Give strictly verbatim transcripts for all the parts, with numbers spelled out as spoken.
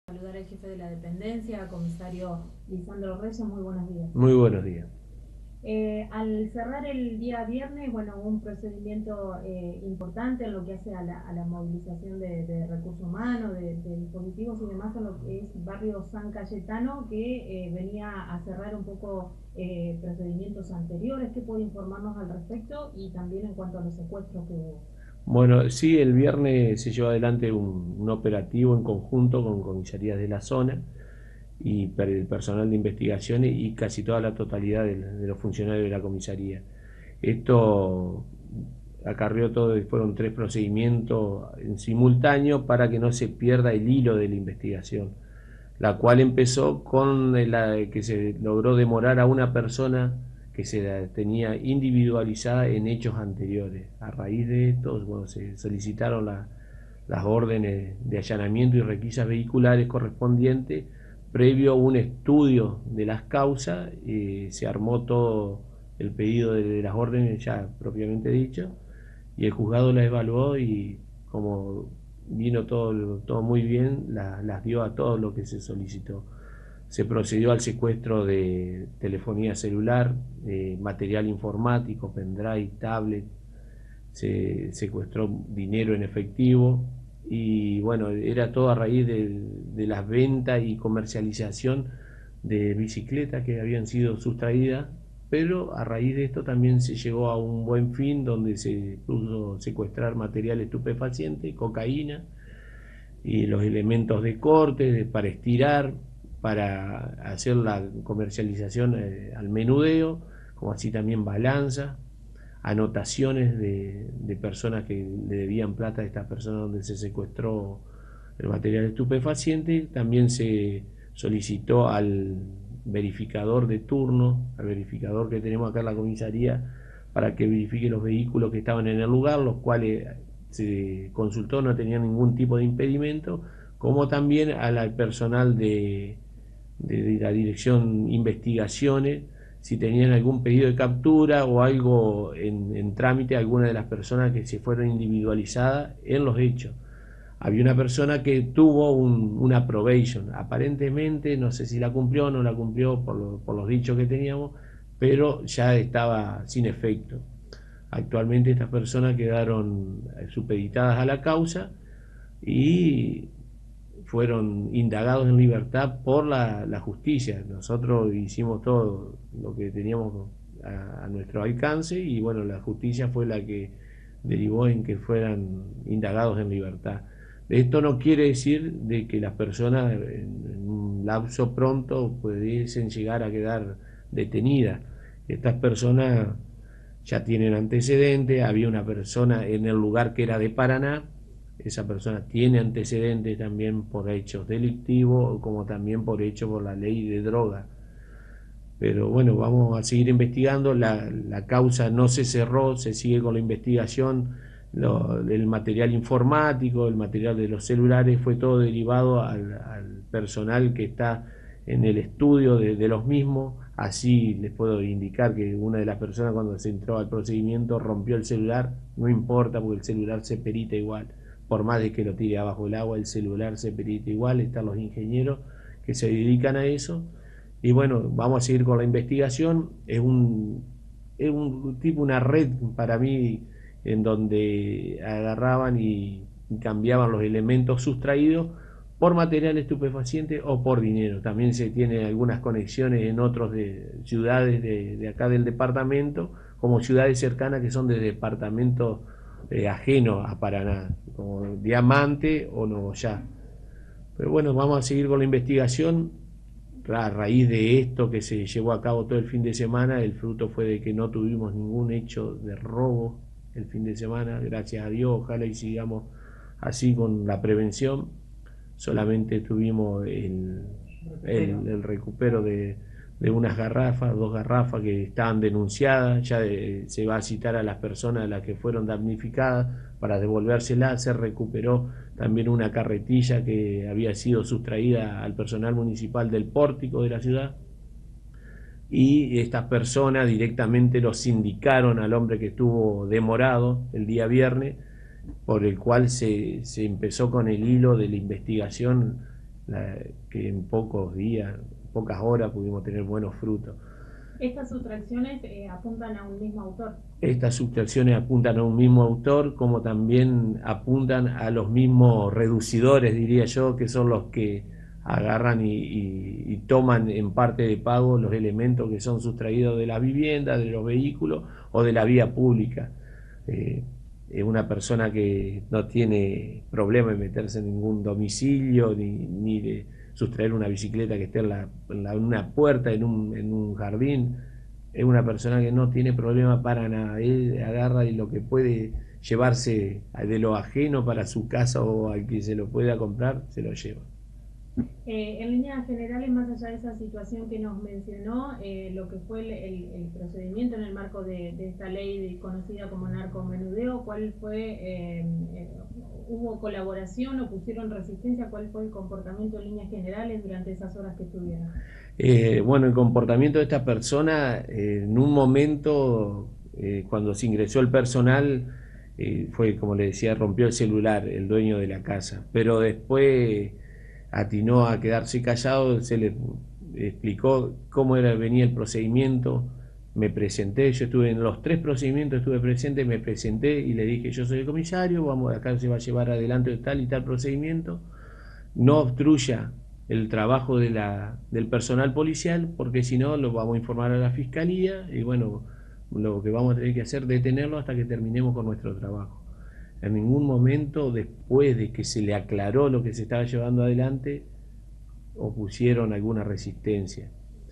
Saludar al jefe de la dependencia, comisario Lisandro Reyes, muy buenos días. Muy buenos días. Eh, al cerrar el día viernes, bueno, hubo un procedimiento eh, importante en lo que hace a la, a la movilización de, de recursos humanos, de, de dispositivos y demás en lo que es barrio San Cayetano, que eh, venía a cerrar un poco eh, procedimientos anteriores. ¿Qué puede informarnos al respecto? Y también en cuanto a los secuestros que hubo. Bueno, sí, el viernes se llevó adelante un, un operativo en conjunto con comisarías de la zona y per- el personal de investigaciones y casi toda la totalidad de, de los funcionarios de la comisaría. Esto acarreó todo, fueron tres procedimientos en simultáneo para que no se pierda el hilo de la investigación, la cual empezó con la que se logró demorar a una persona que se la tenía individualizada en hechos anteriores. A raíz de esto, bueno, se solicitaron la, las órdenes de allanamiento y requisas vehiculares correspondientes previo a un estudio de las causas. Eh, se armó todo el pedido de, de las órdenes ya propiamente dicho y el juzgado las evaluó y como vino todo, todo muy bien, la, las dio a todo lo que se solicitó. Se procedió al secuestro de telefonía celular, de material informático, pendrive, tablet, se secuestró dinero en efectivo y bueno, era todo a raíz de, de las ventas y comercialización de bicicletas que habían sido sustraídas, pero a raíz de esto también se llegó a un buen fin donde se pudo secuestrar material estupefaciente, cocaína y los elementos de corte de, para estirar, para hacer la comercialización eh, al menudeo, como así también balanza, anotaciones de, de personas que le debían plata a estas personas donde se secuestró el material estupefaciente. También se solicitó al verificador de turno, al verificador que tenemos acá en la comisaría, para que verifique los vehículos que estaban en el lugar, los cuales se consultó no tenían ningún tipo de impedimento, como también al personal de, de, de la dirección investigaciones, si tenían algún pedido de captura o algo en, en trámite, alguna de las personas que se fueron individualizadas en los hechos. Había una persona que tuvo un, una probation, aparentemente, no sé si la cumplió o no la cumplió por, lo, por los dichos que teníamos, pero ya estaba sin efecto. Actualmente estas personas quedaron supeditadas a la causa y fueron indagados en libertad por la, la justicia. Nosotros hicimos todo lo que teníamos a, a nuestro alcance y bueno, la justicia fue la que derivó en que fueran indagados en libertad. Esto no quiere decir de que las personas en, en un lapso pronto pudiesen llegar a quedar detenidas. Estas personas ya tienen antecedentes, había una persona en el lugar que era de Paraná, esa persona tiene antecedentes también por hechos delictivos, como también por hechos por la ley de droga. Pero bueno, vamos a seguir investigando, la, la causa no se cerró, se sigue con la investigación, lo, el material informático, el material de los celulares, fue todo derivado al, al personal que está en el estudio de, de los mismos. Así les puedo indicar que una de las personas cuando se entró al procedimiento rompió el celular, no importa porque el celular se perita igual, por más de que lo tire abajo del agua, el celular se perita igual, están los ingenieros que se dedican a eso. Y bueno, vamos a seguir con la investigación. Es un, es un tipo, una red para mí en donde agarraban y, y cambiaban los elementos sustraídos por material estupefaciente o por dinero. También se tiene algunas conexiones en otras ciudades de, de, acá del departamento, como ciudades cercanas que son de departamentos eh, ajenos a Paraná, como Diamante o Nogoyá. Pero bueno, vamos a seguir con la investigación. A raíz de esto que se llevó a cabo todo el fin de semana, el fruto fue de que no tuvimos ningún hecho de robo el fin de semana, gracias a Dios, ojalá y sigamos así con la prevención. Solamente tuvimos el, el, el recupero de, de unas garrafas, dos garrafas que estaban denunciadas, ya de, se va a citar a las personas a las que fueron damnificadas para devolvérselas. Se recuperó también una carretilla que había sido sustraída al personal municipal del pórtico de la ciudad y estas personas directamente los indicaron al hombre que estuvo demorado el día viernes, por el cual se, se empezó con el hilo de la investigación la, que en pocos días, pocas horas pudimos tener buenos frutos. Estas sustracciones eh, apuntan a un mismo autor. Estas sustracciones apuntan a un mismo autor, como también apuntan a los mismos reducidores, diría yo, que son los que agarran y, y, y toman en parte de pago los elementos que son sustraídos de la vivienda, de los vehículos o de la vía pública. Eh, es una persona que no tiene problema en meterse en ningún domicilio, ni, ni de sustraer una bicicleta que esté en, la, en la, una puerta, en un, en un jardín. Es una persona que no tiene problema para nada. Él agarra y lo que puede llevarse de lo ajeno para su casa o al que se lo pueda comprar, se lo lleva. Eh, en líneas generales, más allá de esa situación que nos mencionó, eh, lo que fue el, el, el procedimiento en el marco de, de esta ley de, conocida como narcomenudeo, ¿cuál fue, eh, eh, hubo colaboración o pusieron resistencia? ¿Cuál fue el comportamiento en líneas generales durante esas horas que estuvieron? Eh, bueno, el comportamiento de esta persona, eh, en un momento, eh, cuando se ingresó el personal, eh, fue, como le decía, rompió el celular, el dueño de la casa, pero después atinó a quedarse callado, se le explicó cómo era, venía el procedimiento, me presenté, yo estuve en los tres procedimientos, estuve presente, me presenté y le dije, yo soy el comisario, vamos, acá se va a llevar adelante tal y tal procedimiento, no obstruya el trabajo de la, del personal policial, porque si no lo vamos a informar a la fiscalía y bueno, lo que vamos a tener que hacer es detenerlo hasta que terminemos con nuestro trabajo. En ningún momento, después de que se le aclaró lo que se estaba llevando adelante, opusieron alguna resistencia.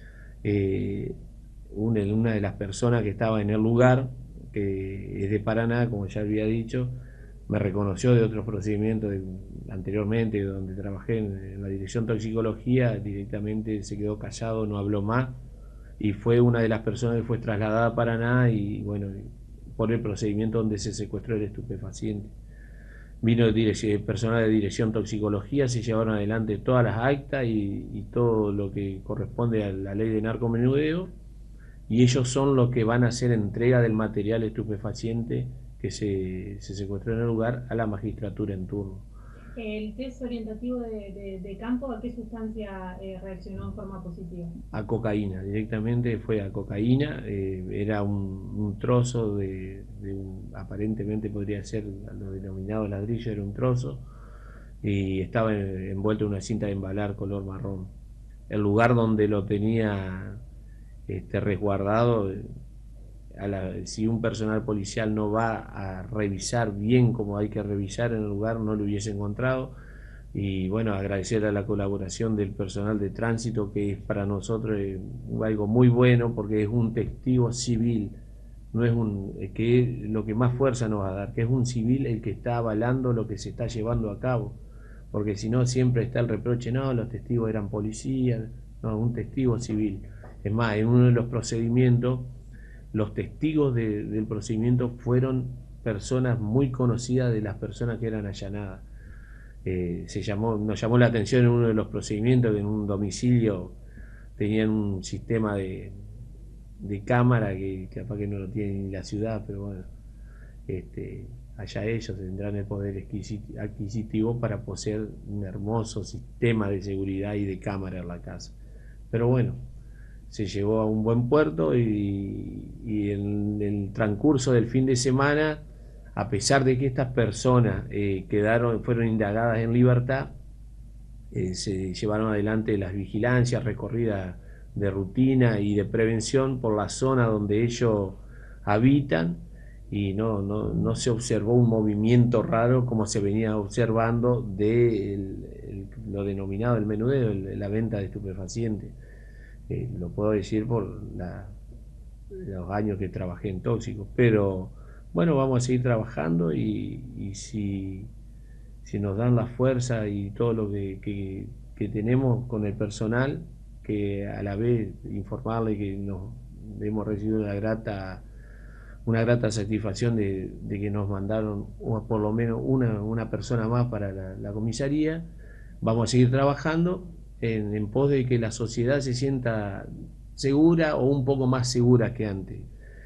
Eh, una, una de las personas que estaba en el lugar, que es de Paraná, como ya había dicho, me reconoció de otros procedimientos de, anteriormente, donde trabajé en, en la dirección toxicología, directamente se quedó callado, no habló más, y fue una de las personas que fue trasladada a Paraná y bueno, por el procedimiento donde se secuestró el estupefaciente. Vino el personal de dirección toxicología, se llevaron adelante todas las actas y, y todo lo que corresponde a la ley de narcomenudeo, y ellos son los que van a hacer entrega del material estupefaciente que se, se secuestró en el lugar a la magistratura en turno. ¿El test orientativo de, de, de campo a qué sustancia eh, reaccionó en forma positiva? A cocaína, directamente fue a cocaína, eh, era un, un trozo de, de un, aparentemente podría ser lo denominado ladrillo, era un trozo, y estaba envuelto en una cinta de embalar color marrón. El lugar donde lo tenía este, resguardado, a la, si un personal policial no va a revisar bien como hay que revisar en el lugar, no lo hubiese encontrado. Y bueno, agradecer a la colaboración del personal de tránsito, que es para nosotros eh, algo muy bueno, porque es un testigo civil, no es un, que es lo que más fuerza nos va a dar, que es un civil el que está avalando lo que se está llevando a cabo, porque si no siempre está el reproche, no, los testigos eran policías, no, un testigo civil. Es más, en uno de los procedimientos, los testigos de, del procedimiento fueron personas muy conocidas de las personas que eran allanadas. Eh, se llamó, nos llamó la atención en uno de los procedimientos que en un domicilio tenían un sistema de, de cámara que capaz que no lo tiene ni la ciudad, pero bueno, este, allá ellos tendrán el poder adquisitivo para poseer un hermoso sistema de seguridad y de cámara en la casa. Pero bueno, se llegó a un buen puerto y, y en el transcurso del fin de semana, a pesar de que estas personas eh, quedaron, fueron indagadas en libertad, eh, se llevaron adelante las vigilancias, recorridas de rutina y de prevención por la zona donde ellos habitan, y no, no, no se observó un movimiento raro como se venía observando de el, el, lo denominado el menudeo, el, la venta de estupefacientes. Eh, lo puedo decir por la, los años que trabajé en tóxicos, pero bueno, vamos a seguir trabajando y, y si, si nos dan la fuerza y todo lo que, que, que tenemos con el personal, que a la vez informarle que nos hemos recibido una grata una grata satisfacción de, de que nos mandaron o por lo menos una, una persona más para la, la comisaría. Vamos a seguir trabajando en, en pos de que la sociedad se sienta segura o un poco más segura que antes.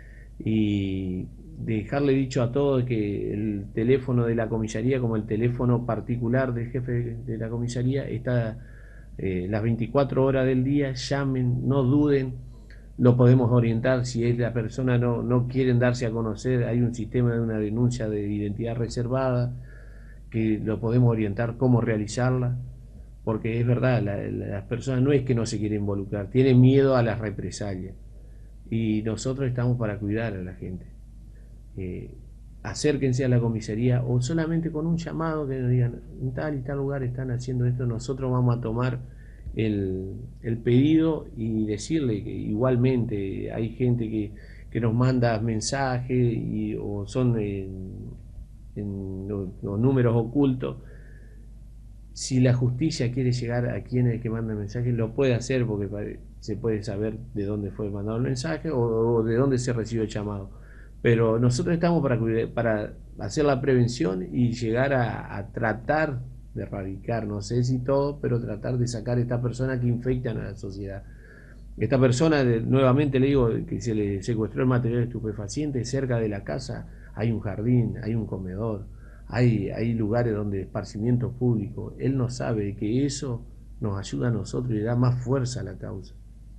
Y dejarle dicho a todos que el teléfono de la comisaría, como el teléfono particular del jefe de la comisaría, está Eh, las veinticuatro horas del día, llamen, no duden, lo podemos orientar. Si es la persona no, no quieren darse a conocer, hay un sistema de una denuncia de identidad reservada que lo podemos orientar cómo realizarla, porque es verdad, la, la, las personas no es que no se quieren involucrar, tienen miedo a las represalias y nosotros estamos para cuidar a la gente. Eh, acérquense a la comisaría o solamente con un llamado que nos digan en tal y tal lugar están haciendo esto, nosotros vamos a tomar el, el pedido y decirle que igualmente hay gente que, que nos manda mensajes y, o son en, en los, los números ocultos. Si la justicia quiere llegar a quien es el que manda el mensaje, lo puede hacer porque se puede saber de dónde fue mandado el mensaje o, o de dónde se recibió el llamado. Pero nosotros estamos para, para hacer la prevención y llegar a, a tratar de erradicar, no sé si todo, pero tratar de sacar a esta persona que infectan a la sociedad. Esta persona, nuevamente le digo, que se le secuestró el material estupefaciente, cerca de la casa hay un jardín, hay un comedor, hay, hay lugares donde esparcimiento público. Él no sabe que eso nos ayuda a nosotros y da más fuerza a la causa.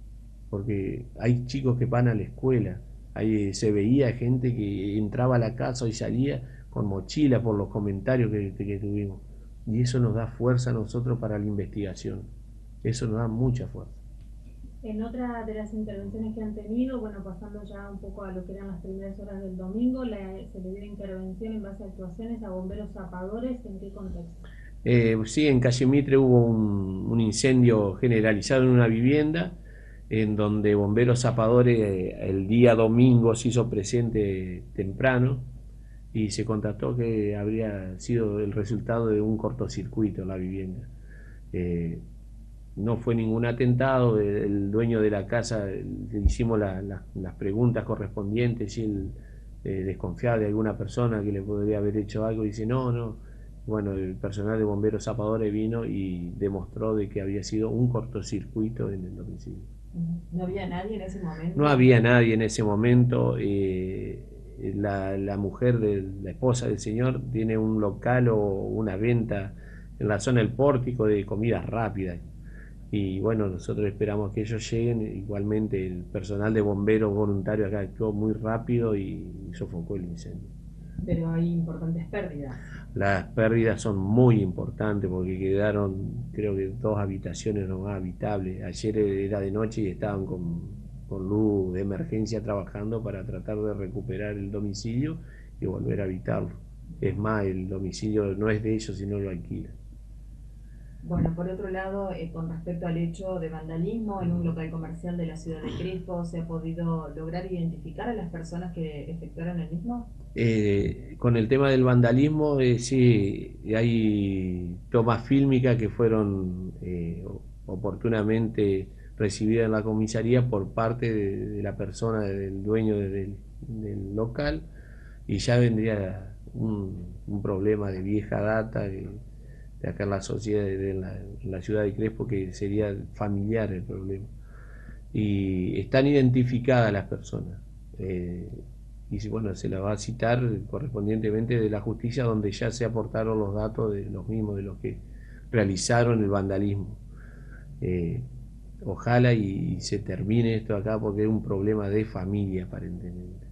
Porque hay chicos que van a la escuela, ahí se veía gente que entraba a la casa y salía con mochila por los comentarios que, que tuvimos. Y eso nos da fuerza a nosotros para la investigación. Eso nos da mucha fuerza. En otra de las intervenciones que han tenido, bueno, pasando ya un poco a lo que eran las primeras horas del domingo, la, se le dio intervención en base a actuaciones a bomberos zapadores, ¿en qué contexto? Eh, sí, en Calle Mitre hubo un, un incendio generalizado en una vivienda, en donde bomberos zapadores eh, el día domingo se hizo presente temprano y se constató que habría sido el resultado de un cortocircuito en la vivienda. Eh, no fue ningún atentado, el, el dueño de la casa le hicimos la, la, las preguntas correspondientes y él eh, desconfiaba de alguna persona que le podría haber hecho algo y dice no, no. Bueno, el personal de bomberos zapadores vino y demostró de que había sido un cortocircuito en el domicilio. ¿No había nadie en ese momento? No había nadie en ese momento. Eh, la, la mujer de la esposa del señor tiene un local o una venta en la zona del pórtico de comidas rápidas. Y bueno, nosotros esperamos que ellos lleguen. Igualmente el personal de bomberos voluntarios acá actuó muy rápido y sofocó el incendio. Pero hay importantes pérdidas. Las pérdidas son muy importantes porque quedaron, creo que dos habitaciones nomás habitables. Ayer era de noche y estaban con, con luz de emergencia trabajando para tratar de recuperar el domicilio y volver a habitarlo. Es más, el domicilio no es de ellos, sino lo alquilan. Bueno, por otro lado, eh, con respecto al hecho de vandalismo en un local comercial de la ciudad de Crespo, ¿se ha podido lograr identificar a las personas que efectuaron el mismo? Eh, con el tema del vandalismo, eh, sí, hay tomas fílmicas que fueron eh, oportunamente recibidas en la comisaría por parte de, de la persona, del dueño del, del local, y ya vendría un, un problema de vieja data de, de acá en la sociedad, de la, en la ciudad de Crespo, que sería familiar el problema. Y están identificadas las personas. Eh, y bueno, se la va a citar correspondientemente de la justicia, donde ya se aportaron los datos de los mismos, de los que realizaron el vandalismo. Eh, ojalá y, y se termine esto acá porque es un problema de familia aparentemente.